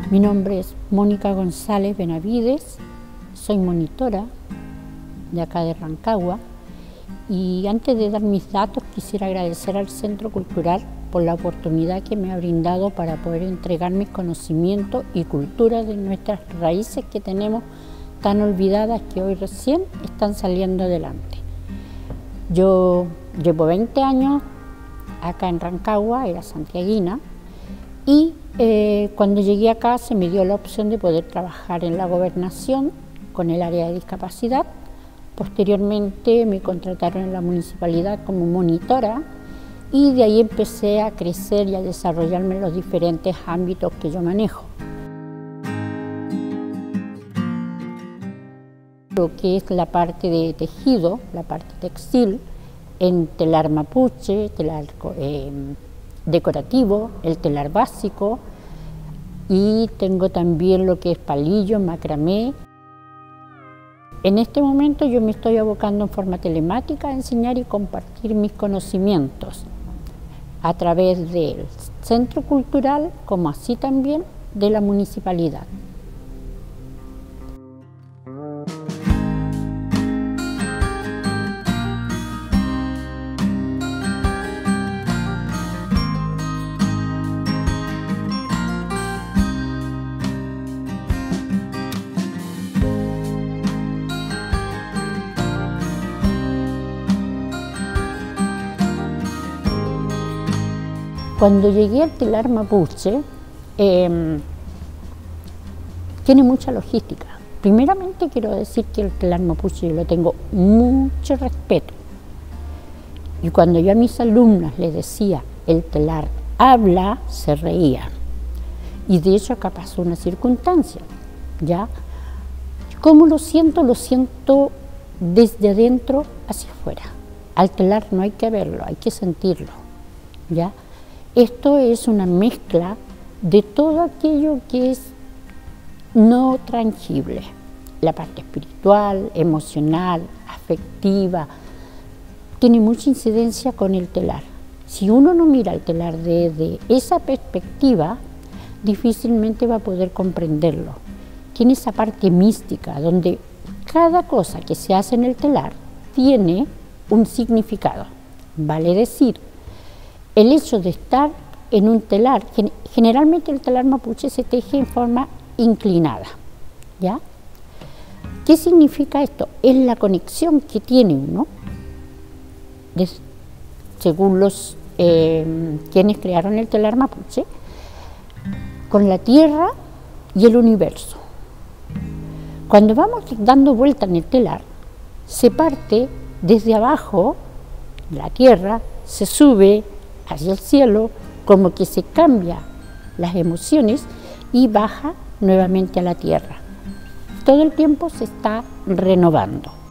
Mi nombre es Mónica González Benavides, soy monitora de acá de Rancagua y antes de dar mis datos quisiera agradecer al Centro Cultural por la oportunidad que me ha brindado para poder entregar mis conocimientos y cultura de nuestras raíces que tenemos tan olvidadas que hoy recién están saliendo adelante. Yo llevo 20 años acá en Rancagua, era santiaguina, y cuando llegué acá se me dio la opción de poder trabajar en la gobernación con el área de discapacidad. Posteriormente me contrataron en la municipalidad como monitora y de ahí empecé a crecer y a desarrollarme en los diferentes ámbitos que yo manejo. Lo que es la parte de tejido, la parte textil, en telar mapuche, telar decorativo, el telar básico, y tengo también lo que es palillo, macramé. En este momento yo me estoy abocando en forma telemática a enseñar y compartir mis conocimientos a través del Centro Cultural, como así también de la municipalidad. Cuando llegué al telar mapuche, tiene mucha logística. Primeramente quiero decir que el telar mapuche yo lo tengo mucho respeto. Y cuando yo a mis alumnas les decía, el telar habla, se reían. Y de hecho acá pasó una circunstancia, ¿ya? ¿Cómo lo siento? Lo siento desde adentro hacia afuera. Al telar no hay que verlo, hay que sentirlo, ¿ya? Esto es una mezcla de todo aquello que es no tangible, la parte espiritual, emocional, afectiva, tiene mucha incidencia con el telar. Si uno no mira el telar desde esa perspectiva, difícilmente va a poder comprenderlo. Tiene esa parte mística, donde cada cosa que se hace en el telar tiene un significado, vale decir, el hecho de estar en un telar, generalmente el telar mapuche se teje en forma inclinada, ¿ya? ¿Qué significa esto? Es la conexión que tiene uno, según los quienes crearon el telar mapuche, con la tierra y el universo. Cuando vamos dando vuelta en el telar, se parte desde abajo, la tierra, se sube hacia el cielo, como que se cambia las emociones y baja nuevamente a la tierra. Todo el tiempo se está renovando.